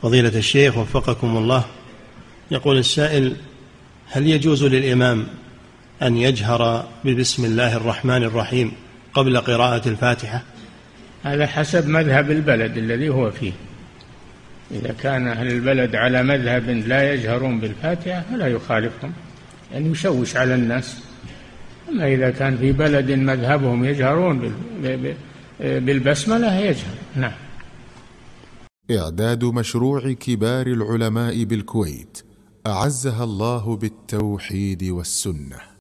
فضيلة الشيخ وفقكم الله، يقول السائل: هل يجوز للإمام أن يجهر ببسم الله الرحمن الرحيم قبل قراءة الفاتحة؟ هذا حسب مذهب البلد الذي هو فيه. إذا كان أهل البلد على مذهب لا يجهرون بالفاتحة فلا يخالفهم، يعني يشوش على الناس. أما إذا كان في بلد مذهبهم يجهرون بالبسملة يجهر. نعم. إعداد مشروع كبار العلماء بالكويت أعزها الله بالتوحيد والسنة.